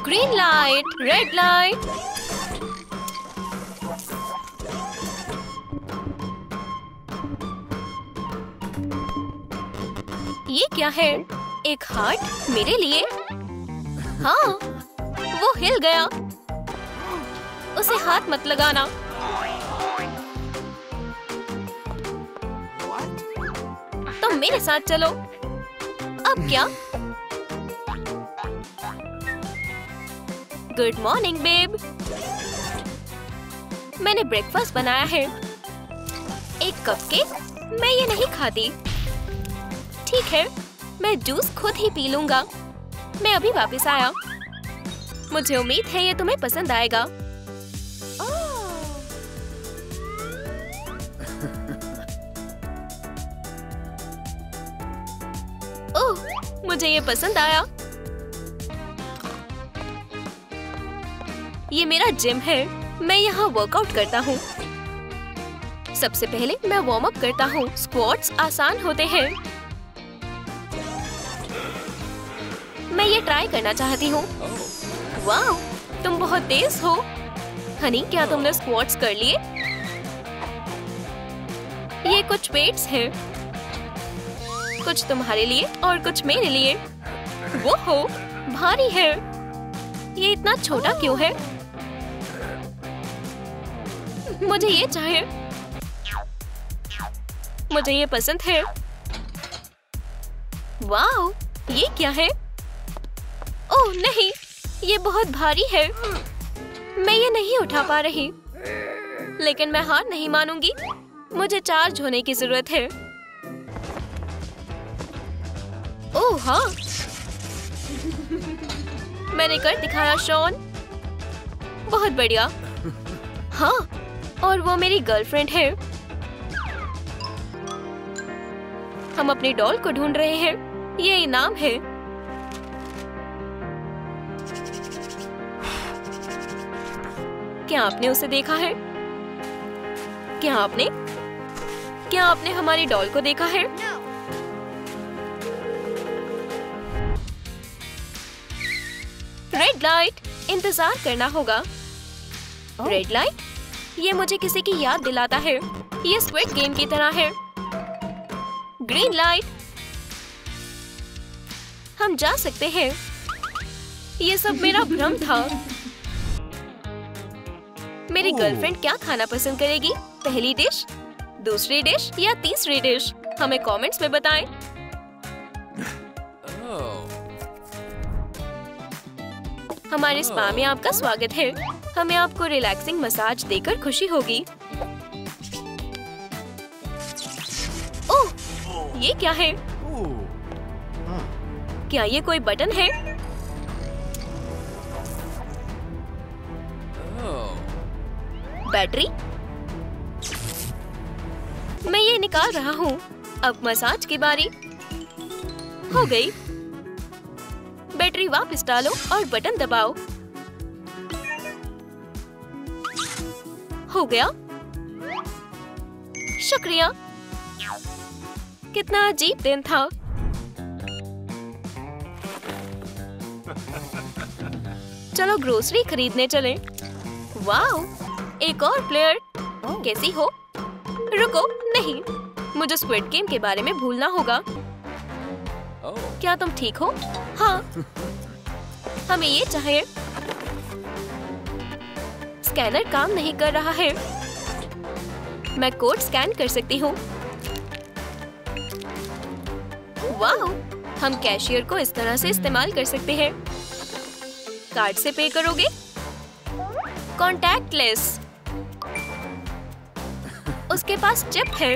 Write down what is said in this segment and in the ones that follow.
Green light, red light. ये क्या है? एक हार्ट मेरे लिए? हाँ, वो हिल गया। उसे हाथ मत लगाना। तुम मेरे साथ चलो। अब क्या? Good morning babe. मैंने ब्रेकफास्ट बनाया है। एक कपकेक? मैं ये नहीं खाती। ठीक है, मैं जूस खुद ही पी लूंगा। मैं अभी वापस आया। मुझे उम्मीद है ये तुम्हें पसंद आएगा। ओह, मुझे ये पसंद आया। ये मेरा जिम है। मैं यहाँ वर्कआउट करता हूँ। सबसे पहले मैं वार्म अप करता हूँ। स्क्वाट्स आसान होते हैं। मैं ये ट्राई करना चाहती हूँ। वाह, तुम बहुत तेज हो। हनी, क्या तुमने स्क्वाट्स कर लिए? ये कुछ वेट्स हैं। कुछ तुम्हारे लिए और कुछ मेरे लिए। वो हो, भारी है। ये इतना छोटा क्यों है? मुझे ये चाहिए। मुझे ये पसंद है। वाह, ये क्या है? ओह नहीं, ये बहुत भारी है। मैं ये नहीं उठा पा रही। लेकिन मैं हार नहीं मानूंगी। मुझे चार्ज होने की जरूरत है। ओह हाँ, मैंने कर दिखाया शॉन। बहुत बढ़िया। हाँ, और वो मेरी गर्लफ्रेंड है। हम अपनी डॉल को ढूंढ रहे हैं। ये इनाम है। क्या आपने उसे देखा है? क्या आपने हमारी डॉल को देखा है? रेड लाइट, इंतजार करना होगा। रेड लाइट, ये मुझे किसी की याद दिलाता है। ये स्क्विड गेम की तरह है। ग्रीन लाइट, हम जा सकते हैं। ये सब मेरा भ्रम था। मेरी गर्लफ्रेंड क्या खाना पसंद करेगी? पहली डिश, दूसरी डिश या तीसरी डिश? हमें कमेंट्स में बताएं। हमारे स्पा में आपका स्वागत है। हमें आपको रिलैक्सिंग मसाज देकर खुशी होगी। ओह, ये क्या है? क्या ये कोई बटन है? बैटरी? मैं ये निकाल रहा हूँ। अब मसाज की बारी। हो गई। बैटरी वापस डालो और बटन दबाओ। हो गया। शुक्रिया। कितना अजीब दिन था। चलो ग्रोसरी खरीदने चलें। वाओ, एक और प्लेयर। कैसी हो? रुको, नहीं, मुझे स्क्विड गेम के बारे में भूलना होगा। क्या तुम ठीक हो? हाँ, हमें ये चाहिए। स्कैनर काम नहीं कर रहा है। मैं कोड स्कैन कर सकती हूँ। वाह, हम कैशियर को इस तरह से इस्तेमाल कर सकते हैं। कार्ड से पे करोगे? कॉन्टैक्टलेस। उसके पास चिप है।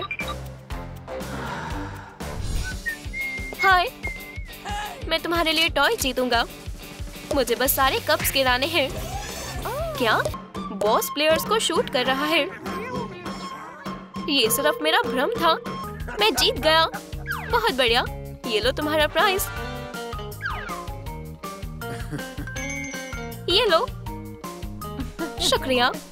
हाय, मैं तुम्हारे लिए टॉय जीतूंगा। मुझे बस सारे कप्स गिराने हैं। क्या? बॉस प्लेयर्स को शूट कर रहा है। ये सिर्फ मेरा भ्रम था। मैं जीत गया। बहुत बढ़िया। ये लो तुम्हारा प्राइज। ये लो। शुक्रिया।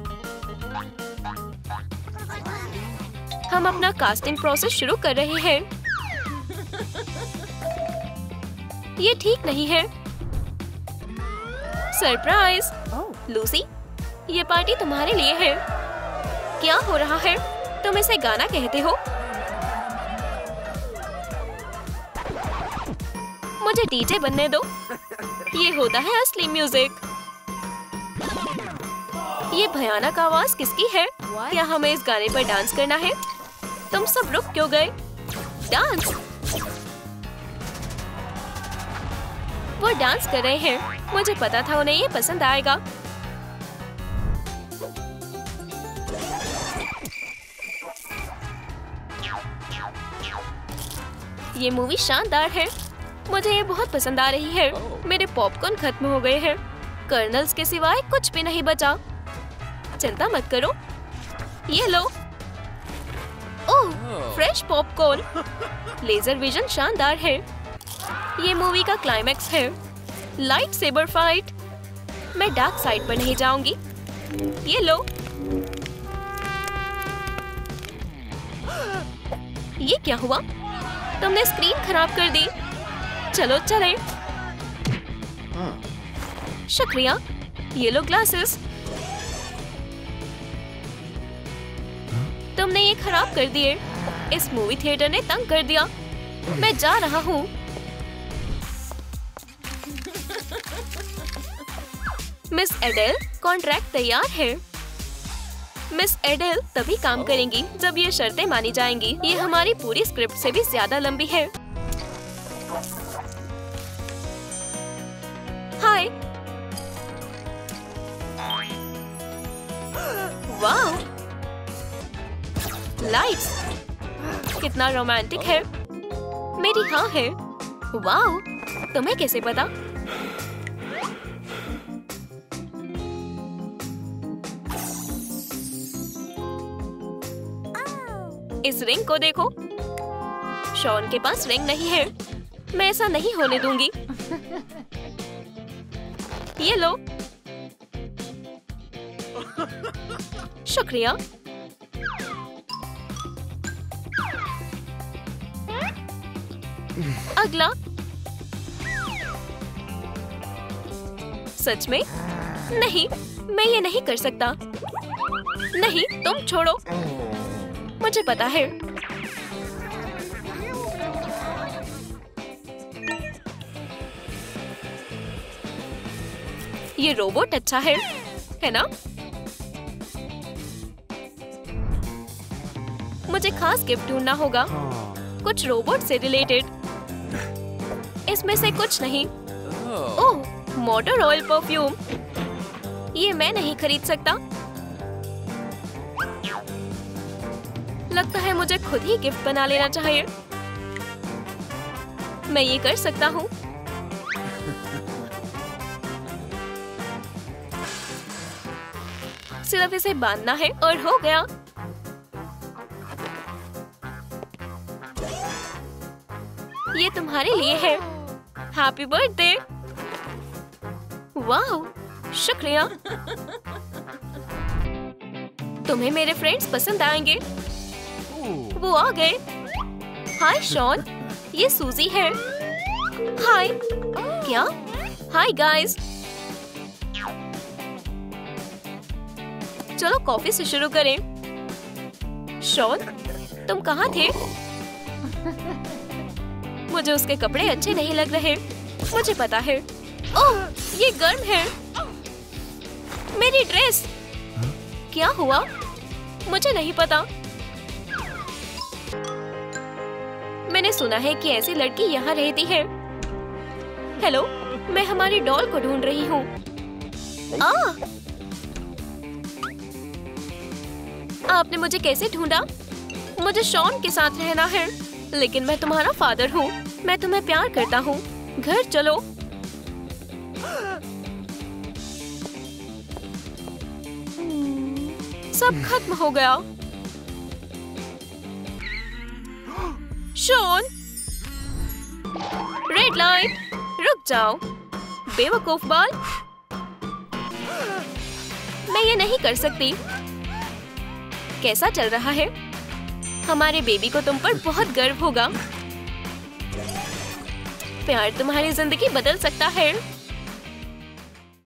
हम अपना कास्टिंग प्रोसेस शुरू कर रहे हैं। ये ठीक नहीं है। सरप्राइज! लूसी, ये पार्टी तुम्हारे लिए है। क्या हो रहा है? तुम इसे गाना कहते हो? मुझे डीजे बनने दो। ये होता है असली म्यूजिक। ये भयानक आवाज किसकी है? क्या हमें इस गाने पर डांस करना है? तुम सब रुक क्यों गए? डांस! वो डांस कर रहे हैं। मुझे पता था उन्हें ये पसंद आएगा। ये मूवी शानदार है। मुझे ये बहुत पसंद आ रही है। मेरे पॉपकॉर्न खत्म हो गए हैं। कर्नल्स के सिवाय कुछ भी नहीं बचा। चिंता मत करो, ये लो। Oh, fresh popcorn. Laser vision शानदार है। ये मूवी का क्लाइमैक्स है। Lightsaber fight. मैं डार्क साइड पर नहीं जाऊंगी। ये लो। ये क्या हुआ? तुमने स्क्रीन खराब कर दी। चलो चलें। शुक्रिया। ये लो ग्लासेस। तुमने ये खराब कर दिए। इस मूवी थिएटर ने तंग कर दिया। मैं जा रहा हूँ। मिस एडेल, कॉन्ट्रैक्ट तैयार है। मिस एडेल तभी काम करेंगी जब ये शर्तें मानी जाएंगी। ये हमारी पूरी स्क्रिप्ट से भी ज्यादा लंबी है। हाय। वाह, लाइट्स कितना रोमांटिक है। मेरी हाँ है। वाह, तुम्हें कैसे पता? इस रिंग को देखो। शॉन के पास रिंग नहीं है। मैं ऐसा नहीं होने दूंगी। ये लो। शुक्रिया। अगला। सच में? नहीं, मैं ये नहीं कर सकता। नहीं, तुम छोड़ो। मुझे पता है। ये रोबोट अच्छा है ना? मुझे खास गिफ्ट ढूंढना होगा। कुछ रोबोट से रिलेटेड। इसमें से कुछ नहीं। Oh, motor oil perfume. ये मैं नहीं खरीद सकता। लगता है मुझे खुद ही गिफ्ट बना लेना चाहिए। मैं ये कर सकता हूँ। सिर्फ इसे बांधना है और हो गया। ये तुम्हारे लिए है। Happy birthday. वाह, शुक्रिया। तुम्हें मेरे फ्रेंड्स पसंद आएंगे। वो आ गए। हाय शॉन, ये सूजी है। हाय। क्या? Hi guys. चलो कॉफी से शुरू करें। शॉन, तुम कहाँ थे? मुझे उसके कपड़े अच्छे नहीं लग रहे। मुझे पता है। ओह, ये गर्म है। मेरी ड्रेस। क्या हुआ? मुझे नहीं पता। मैंने सुना है कि ऐसी लड़की यहाँ रहती है। हेलो, मैं हमारी डॉल को ढूंढ रही हूँ। आपने मुझे कैसे ढूंढा? मुझे शॉन के साथ रहना है, लेकिन मैं तुम्हारा फादर हूँ। मैं तुम्हें प्यार करता हूँ। घर चलो। सब खत्म हो गया। शॉन, रेड लाइट, रुक जाओ। बेवकूफ बाल। मैं ये नहीं कर सकती। कैसा चल रहा है? हमारे बेबी को तुम पर बहुत गर्व होगा। प्यार तुम्हारी जिंदगी बदल सकता है।